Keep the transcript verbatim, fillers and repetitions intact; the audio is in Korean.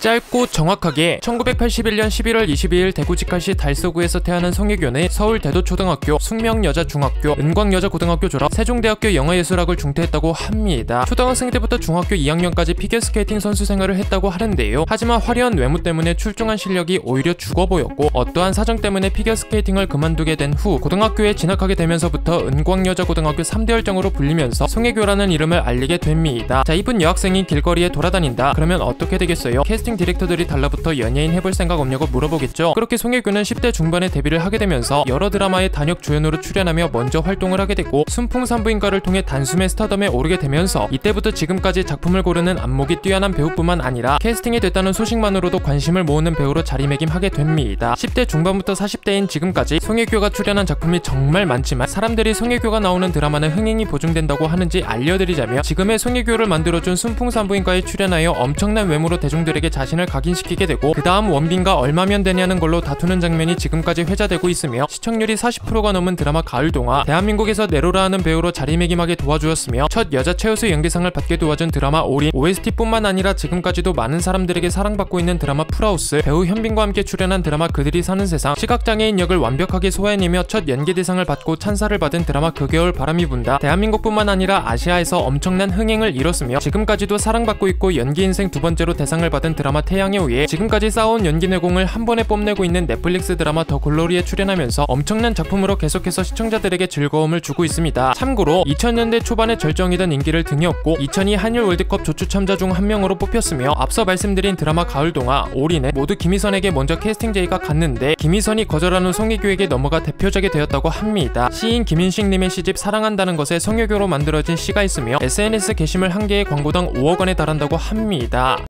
짧고 정확하게 천구백팔십일년 십일월 이십이일 대구 직할시 달서구에서 태어난 송혜교는 서울 대도초등학교, 숙명여자중학교, 은광여자고등학교 졸업, 세종대학교 영어예술학을 중퇴했다고 합니다. 초등학생 때부터 중학교 이학년까지 피겨스케이팅 선수 생활을 했다고 하는데요. 하지만 화려한 외모 때문에 출중한 실력이 오히려 죽어 보였고 어떠한 사정 때문에 피겨스케이팅을 그만두게 된 후 고등학교에 진학하게 되면서부터 은광여자고등학교 삼 대 열정으로 불리면서 송혜교라는 이름을 알리게 됩니다. 자, 이쁜 여학생이 길거리에 돌아다닌다. 그러면 어떻게 되겠어요? 캐스팅 디렉터들이 달라붙어 연예인 해볼 생각 없냐고 물어보겠죠. 그렇게 송혜교는 십 대 중반에 데뷔를 하게 되면서 여러 드라마의 단역 주연으로 출연하며 먼저 활동을 하게 되고 순풍산부인과를 통해 단숨에 스타덤에 오르게 되면서 이때부터 지금까지 작품을 고르는 안목이 뛰어난 배우뿐만 아니라 캐스팅이 됐다는 소식만으로도 관심을 모으는 배우로 자리매김하게 됩니다. 십 대 중반부터 사십 대인 지금까지 송혜교가 출연한 작품이 정말 많지만 사람들이 송혜교가 나오는 드라마는 흥행이 보증된다고 하는지 알려드리자면 지금의 송혜교를 만들어준 순풍산부인과에 출연하여 엄청난 외모로 대중들에게 자신을 각인시키게 되고 그 다음 원빈과 얼마면 되냐는 걸로 다투는 장면이 지금까지 회자되고 있으며 시청률이 사십 퍼센트가 넘은 드라마 가을동화, 대한민국에서 네로라 하는 배우로 자리매김하게 도와주었으며 첫 여자 최우수 연기상을 받게 도와준 드라마 올인, 오에스티뿐만 아니라 지금까지도 많은 사람들에게 사랑받고 있는 드라마 풀하우스, 배우 현빈과 함께 출연한 드라마 그들이 사는 세상, 시각장애인 역을 완벽하게 소화해내며 첫 연기대상을 받고 찬사를 받은 드라마 그 겨울 바람이 분다, 대한민국뿐만 아니라 아시아에서 엄청난 흥행을 이뤘으며 지금까지도 사랑받고 있고 연기 인생 두 번째로 대상을 받은 드라마 태양의 후예, 지금까지 쌓아온 연기 내공을 한 번에 뽐내고 있는 넷플릭스 드라마 더 글로리에 출연하면서 엄청난 작품으로 계속해서 시청자들에게 즐거움을 주고 있습니다. 참고로 이천 년대 초반에 절정이던 인기를 등에 업고 이천이 한일 월드컵 조추 참자 중 한 명으로 뽑혔으며 앞서 말씀드린 드라마 가을동화, 올인에 모두 김희선에게 먼저 캐스팅 제의가 갔는데 김희선이 거절한 후 송혜교에게 넘어가 대표작이 되었다고 합니다. 시인 김인식님의 시집 사랑한다는 것에 송혜교로 만들어진 시가 있으며 에스엔에스 게시물 한 개의 광고당 오억 원에 달한다고 합니다.